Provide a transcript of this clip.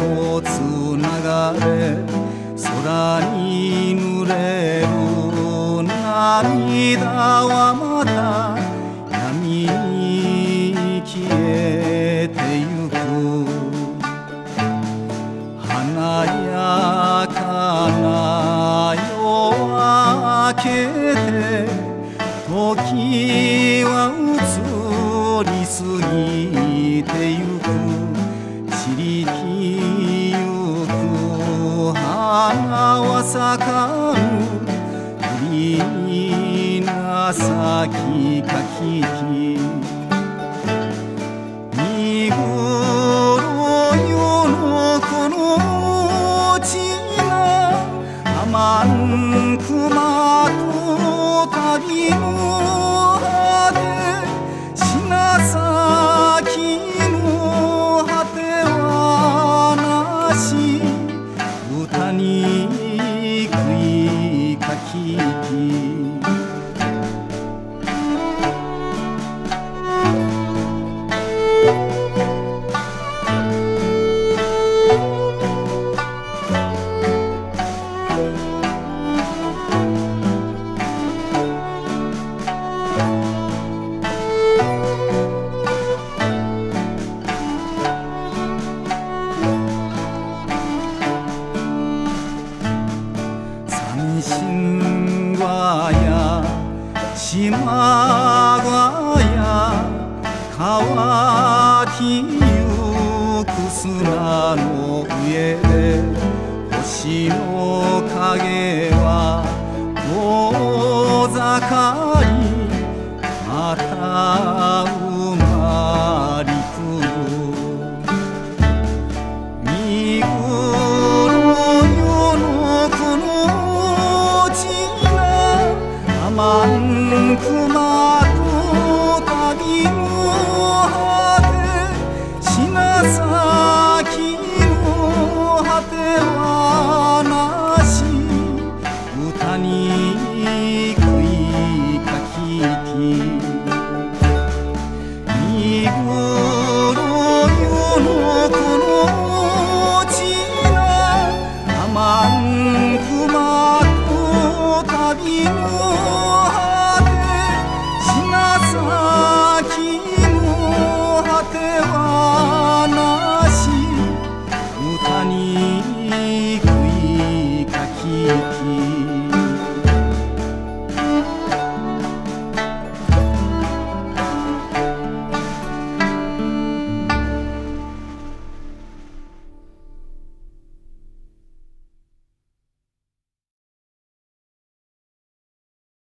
とつながれ空に濡れる涙はまた闇に消えてゆく華やかな夜明けて時は移り過ぎてゆく散りきゆく花は咲かぬ鳥が咲きかきき見頃よのこの地が天ん熊と旅の果て品先の果てはなし歌に食いかきき神話や島話や乾きゆく砂の上で星の影は遠ざかりまた